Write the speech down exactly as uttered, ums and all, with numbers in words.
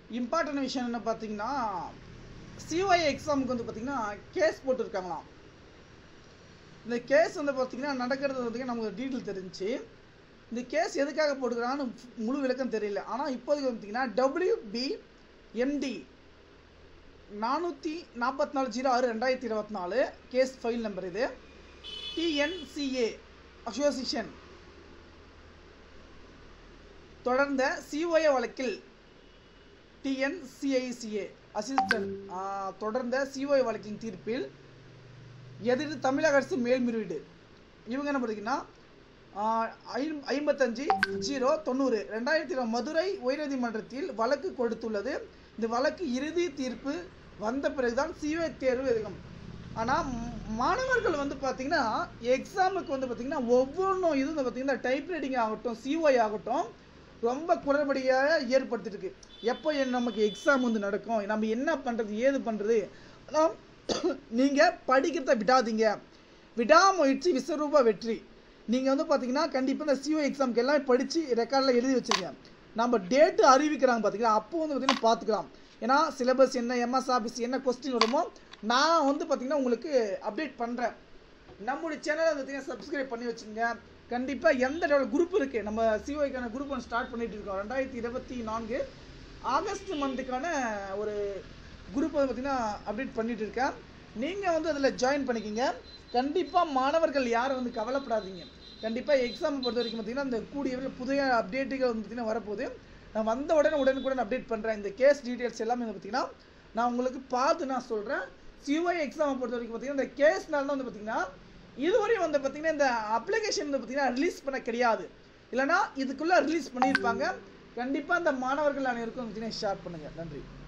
Important விஷயம் என்ன பார்த்தீங்கன்னா, சிஓஏ எக்ஸாமுக்கு வந்து பார்த்தீங்கன்னா கேஸ் போட்டுருக்காங்களாம். இந்த கேஸ் வந்து பார்த்தீங்கன்னா நடக்கிறது வந்து நமக்கு டீட்டெயில் தெரிஞ்சு, இந்த கேஸ் எதுக்காக போட்டுக்கிறாங்கன்னு முழு விளக்கம் தெரியல. ஆனால் இப்போதைக்கு பார்த்தீங்கன்னா டபிள்யூபிஎம்டி நானூற்றி நாற்பத்தி நாலு ஜீரோ ஆறு ரெண்டாயிரத்தி இருபத்தி நாலு கேஸ் ஃபைல் நம்பர் இது. டிஎன்சிஏ அசோசியேஷன் தொடர்ந்த சிஓஏ வழக்கில் டிஎன்சிஐசிஏ அசிஸ்டன்ட் தொடர்ந்த சிஓஏ வழக்கின் தீர்ப்பில் எதிர்த்து தமிழக அரசு மேல்முறையீடு. இவங்க என்ன பார்த்தீங்கன்னா ஐம்பத்தஞ்சு ஜீரோ தொண்ணூறு ரெண்டாயிரத்தி இருபது மதுரை உயர்நீதிமன்றத்தில் வழக்கு கொடுத்துள்ளது. இந்த வழக்கு இறுதி தீர்ப்பு வந்த பிறகுதான் சிஓஏ தேர்வு எதுக்கும். ஆனால் மாணவர்கள் வந்து பார்த்தீங்கன்னா எக்ஸாமுக்கு வந்து பார்த்தீங்கன்னா ஒவ்வொன்றும் இது வந்து பார்த்தீங்கன்னா டைப் ரைட்டிங் ஆகட்டும் சிஓஏ ஆகட்டும் ரொம்ப குறைபடியாக ஏற்படுத்திருக்கு. எப்போ நமக்கு எக்ஸாம் வந்து நடக்கும், நம்ம என்ன பண்ணுறது ஏது பண்ணுறது. ஆனால் நீங்கள் படிக்கிறத விடாதீங்க. விடாமுயற்சி விஸ்வரூப வெற்றி. நீங்கள் வந்து பார்த்தீங்கன்னா கண்டிப்பாக இந்த சிஓ எக்ஸாமுக்கு எல்லாம் படித்து ரெக்கார்டில் எழுதி வச்சுருங்க. நம்ம டேட்டு அறிவிக்கிறாங்க பார்த்தீங்கன்னா அப்போ வந்து பார்த்தீங்கன்னா பார்த்துக்கலாம். ஏன்னா சிலபஸ் என்ன எம்எஸ் ஆஃபீஸ் என்ன கொஸ்டின் வருமோ நான் வந்து பார்த்தீங்கன்னா உங்களுக்கு அப்டேட் பண்ணுறேன். நம்முடைய சேனலை பார்த்தீங்கன்னா சப்ஸ்கிரைப் பண்ணி வச்சுங்க. கண்டிப்பாக எந்த குரூப் இருக்குது, நம்ம சிஓஐக்கான குரூப் ஒன்று ஸ்டார்ட் பண்ணிட்டு இருக்கோம். ரெண்டாயிரத்தி இருபத்தி நான்கு ஆகஸ்ட் மந்த்துக்கான ஒரு குரூப் வந்து பார்த்தீங்கன்னா அப்டேட் பண்ணிட்டு இருக்கேன். நீங்கள் வந்து அதில் ஜாயின் பண்ணிக்கிங்க. கண்டிப்பாக மாணவர்கள் யாரும் வந்து கவலைப்படாதீங்க. கண்டிப்பாக எக்ஸாம் பொறுத்த வரைக்கும் பார்த்தீங்கன்னா இந்த கூடிய புதிய அப்டேட்டுகள் வந்து பார்த்தீங்கன்னா வரப்போகுது. நான் வந்த உடனே உடனுக்குடன் அப்டேட் பண்ணுறேன். இந்த கேஸ் டீட்டெயில்ஸ் எல்லாமே வந்து பார்த்தீங்கன்னா நான் உங்களுக்கு பார்த்து நான் சொல்கிறேன். சிஓஐ எக்ஸாமை பொறுத்த வரைக்கும் பார்த்தீங்கன்னா இந்த கேஸ்னால தான் வந்து பார்த்தீங்கன்னா இதுவரையும் வந்து பார்த்தீங்கன்னா இந்த அப்ளிகேஷன் வந்து பார்த்தீங்கன்னா ரிலீஸ் பண்ண கிடையாது. இல்லைனா இதுக்குள்ளே ரிலீஸ் பண்ணியிருப்பாங்க. கண்டிப்பாக இந்த மாணவர்கள் அனைவருக்கும் பார்த்தீங்கன்னா ஷேர் பண்ணுங்கள். நன்றி.